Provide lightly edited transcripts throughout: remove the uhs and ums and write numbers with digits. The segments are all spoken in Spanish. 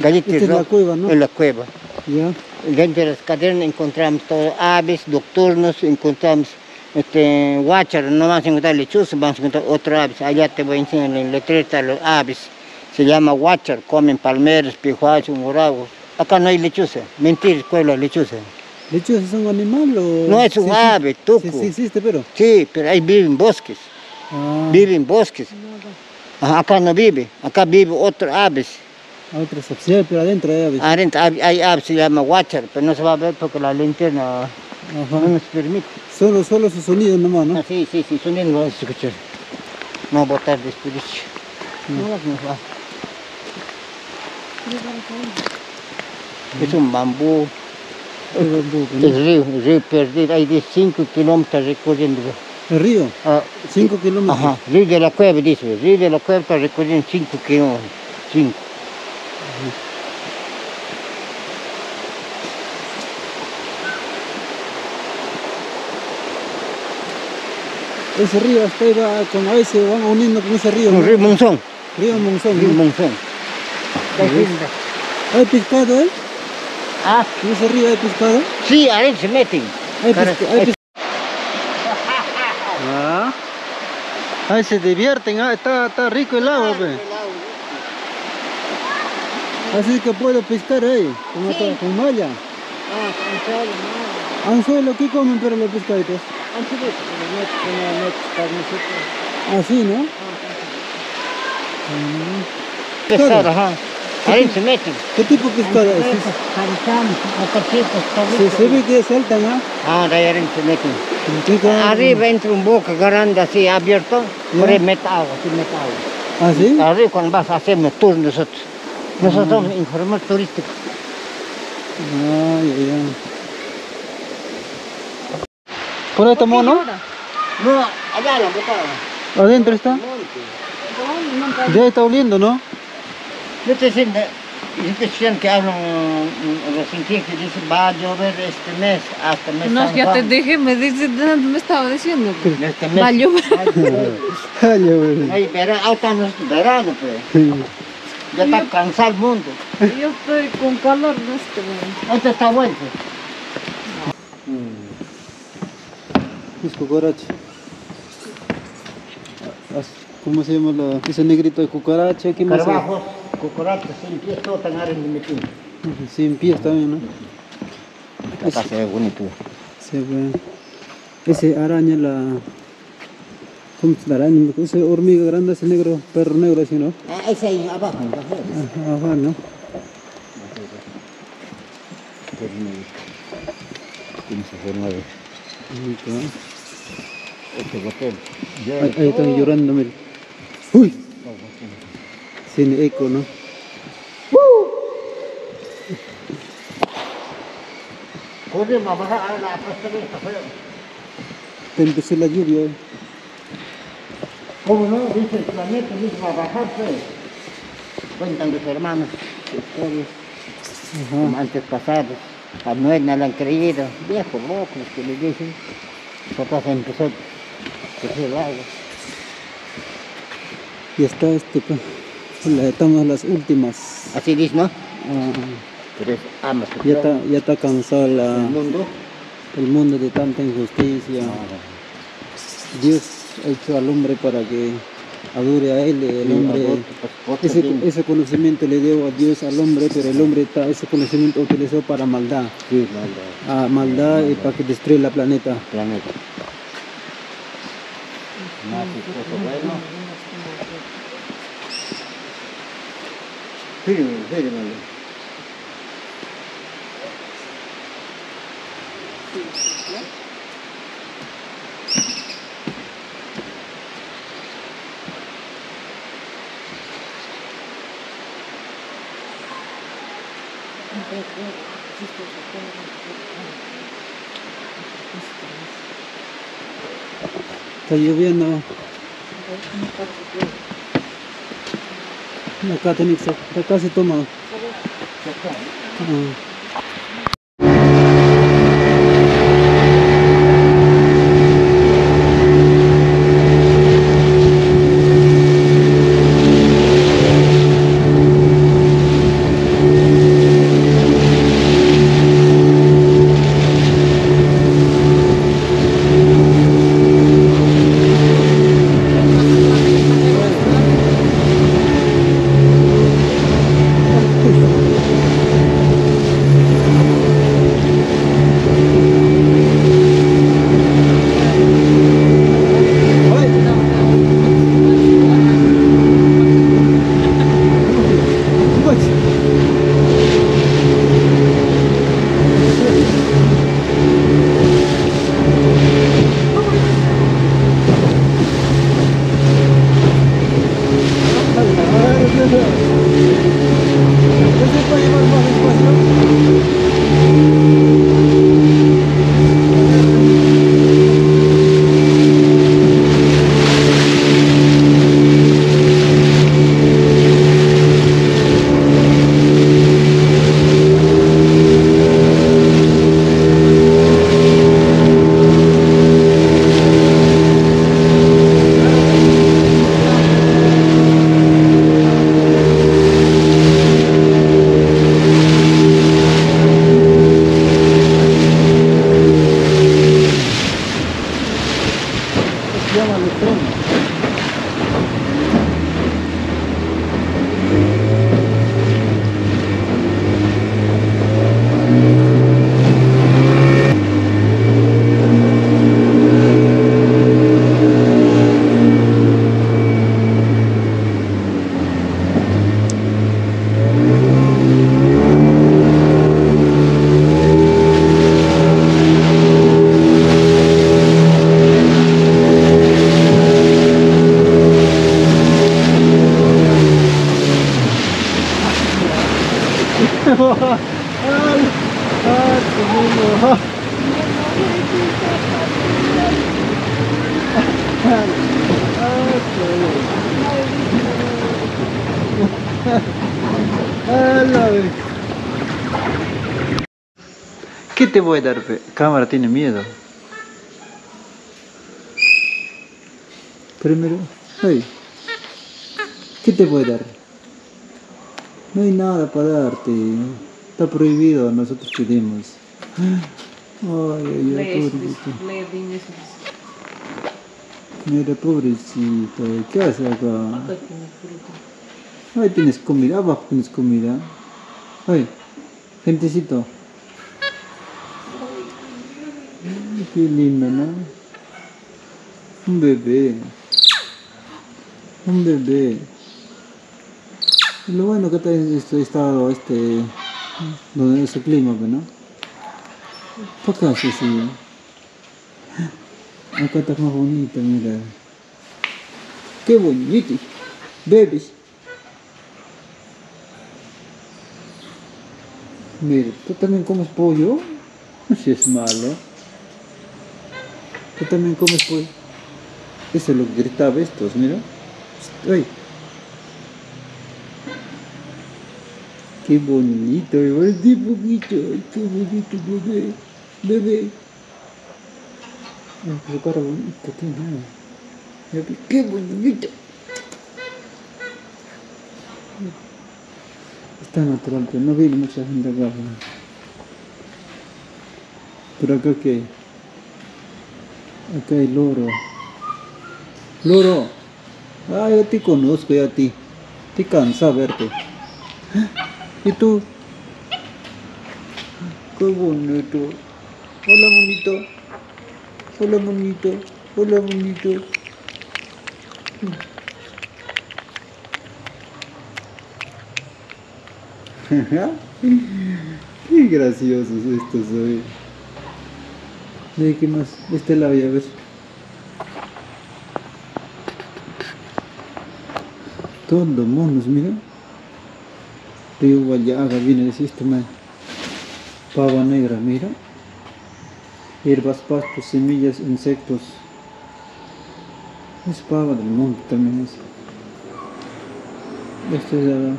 Galleta Esta es la cueva, ¿no? En la cueva. Ya. Dentro de las cavernas encontramos todo, aves nocturnos, encontramos guácharos, no vamos a encontrar lechuzas, vamos a encontrar otras aves. Allá te voy a enseñar en letreta los aves. Se llama guácharo, comen palmeras, pijuachos, moragos. Acá no hay lechuza. Mentira, ¿cuál es la lechuza? ¿Lechuzas es un animal o...? No, es un ave, tuco. Sí, existe, pero... Sí, pero ahí viven bosques. Ah. Viven bosques. Ajá, acá no vive, acá vive otras aves. Otras aves, pero adentro hay aves. Adentro hay aves, se llama guácharo, pero no se va a ver porque la linterna no nos permite. Solo su sonido nomás, ¿no? Ah, sí, sonido no vas a escuchar. No va a botar desperdicio. No va. Es un bambú. El río perdido, hay de 5 kilómetros recorriendo. ¿El río? 5 kilómetros. Ajá, río de la cueva, dice. Río de la cueva está recorriendo 5 kilómetros. 5. Ese río hasta ahí va, a veces van uniendo con ese río. Un río Monzón. Río Monzón. Río Monzón. ¿Hay pescado ahí? ¿Ah? ¿En ese río hay pescado? Sí, ahí se meten. Hay pescado. Ahí se divierten, está rico el agua, pues. Así que puedo pescar ahí, con malla. Anzuelo, ¿qué comen pero los pescaditos? Así, ¿no? Pescado, ajá. Ahí se meten. ¿Qué tipo de pescado es? Se ve que saltan, ¿no? Ah, de ahí se meten. Arriba entra un boca grande así abierto, por ahí mete agua, ¿Ah, sí? Arriba cuando vas a hacer tour nosotros. Nosotros somos informadores turísticos. ¿Por ahí tomó, no? No, allá la boca. ¿Adentro está? Ya está oliendo, ¿no? Yo te decía que hablan los científicos, dicen va a llover este mes, hasta el mes. No, ya te dije, me estaba diciendo. Este mes. Va a llover. Va a llover. Ahí verano, pues. Ya está cansado el mundo. Yo estoy con calor en este momento. Esto está bueno. Es cucaracha. ¿Cómo se llama ese negrito de cucaracha? ¿Qué más? Carabajos, cucarachas, sin pies, todo tan arremetido. Sin pies también, ¿no? Acá se ve bonito. Se ve. Ese araña ¿cómo es la araña? Ese hormiga grande, ese negro, perro negro así, ¿no? Ah, ese ahí abajo. Ajá, ¿no? Tiene esa forma de... Este botón. Ahí están llorando, mira. ¡Uy! Sin eco, ¿no? Podemos bajar a la pastoreta, Te empezó la lluvia. ¿Cómo no? Dice el planeta, dice va a bajar, pues. Cuentan los hermanos, historias, como antes pasados. A Noé no le han creído, viejos locos que le dicen. Acá se empezó a crecer el agua. Y está estamos las últimas. Así dice, ¿no? Pero es ama. Ya está cansado El mundo. de tanta injusticia. Dios ha hecho al hombre para que adore a él. El hombre, ese conocimiento le dio a Dios al hombre, pero el hombre ese conocimiento utilizó para maldad. Sí, Maldad y para que destruya el planeta. Más cosa bueno. Fíjate. Está lloviendo. Acá se toma. ¿Qué te voy a dar, pe? Cámara tiene miedo. Primero, hey, ¿qué te voy a dar? No hay nada para darte. Está prohibido, nosotros pedimos. Ay, ay, ay, pobrecito. Mira, pobrecito, ¿qué haces acá? Ahí tienes comida, abajo tienes comida. Ay, gentecito. Ay, qué lindo, ¿no? Un bebé. Un bebé. Lo bueno que está en este estado, donde es el clima, ¿no? ¿Por qué haces así? Acá está más bonito, mira. Qué bonito. Bebés. Mira, ¿tú también comes pollo? No seas malo. ¿Tú también comes pollo? Eso es lo que gritaba estos, mira. ¡Ay! Qué bonito, qué bonito, qué bonito, bebé. Bebé. Su cara bonita tiene. Qué bonito. Está natural, pero no viene mucha gente acá. Pero acá qué. Acá hay loro. Loro. Ah, yo te conozco, ya a ti. Te cansa verte. ¿Y tú? Qué bonito. Hola, bonito. Hola, bonito. Hola, bonito. Qué graciosos estos hoy. ¿De qué más? Esta es la voy a ver. Todos monos, mira. Río Guayaga viene de sistema. Pava negra, mira. Hierbas, pastos, semillas, insectos. Es pava del monte también es. Este es la...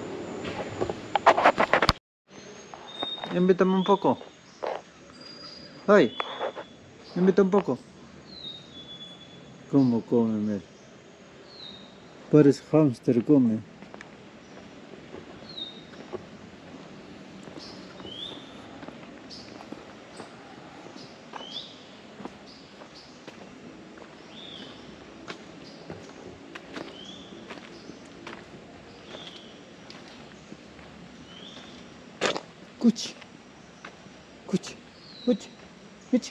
Invítame un poco. ¡Ay! Invita un poco. ¿Cómo come, mira? Parece hámster, come. Cuchi. Cuchi. Cuchi. Cuchi.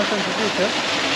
bastante mucho.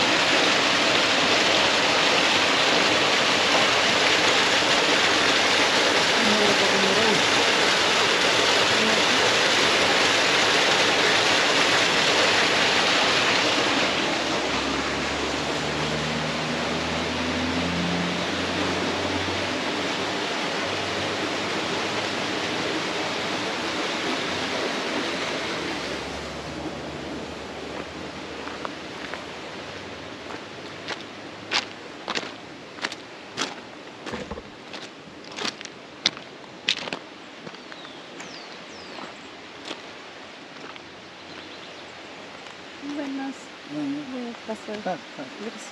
Buenas. Voy a pasar. Gracias.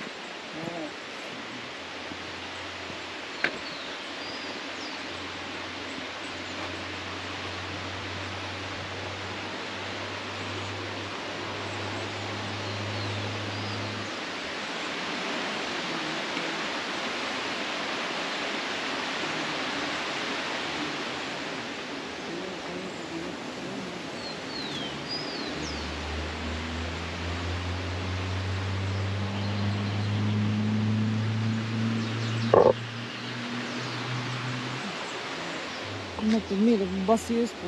No, pues mira, vacío esto.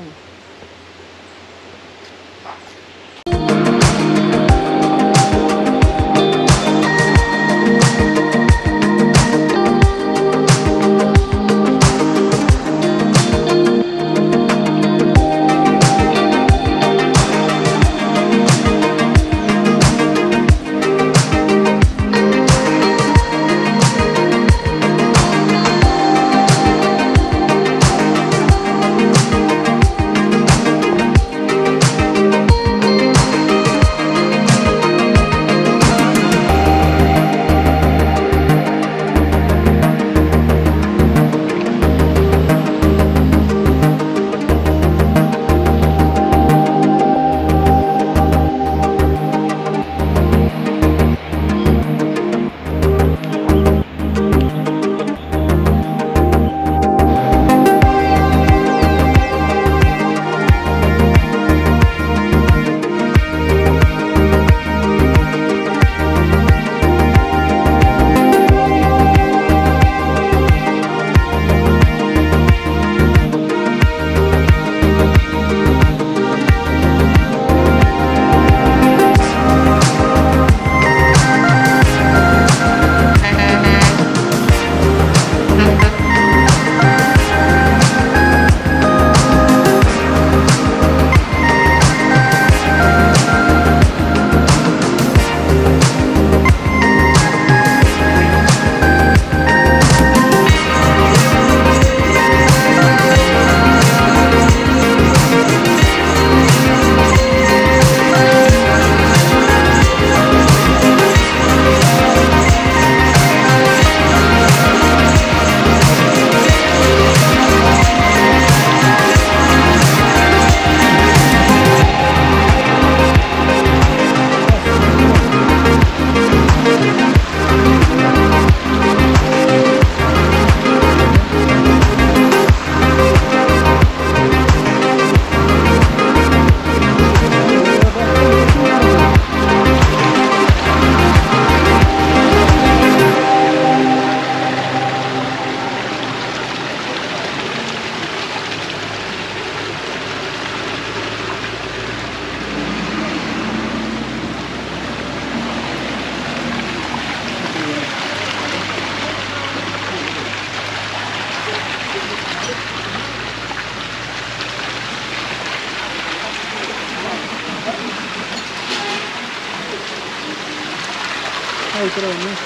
Ay, creo, ¿no?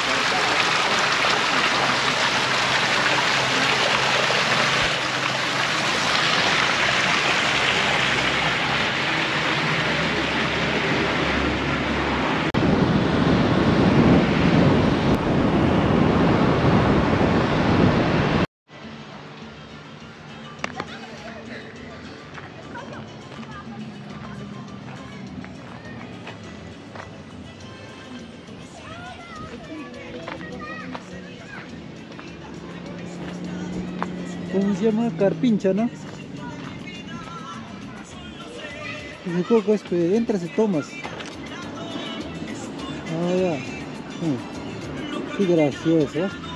¿Cómo se llama? Carpincha, ¿no? El coco es que entras y tomas. Ah, ya. Mm. Qué gracioso.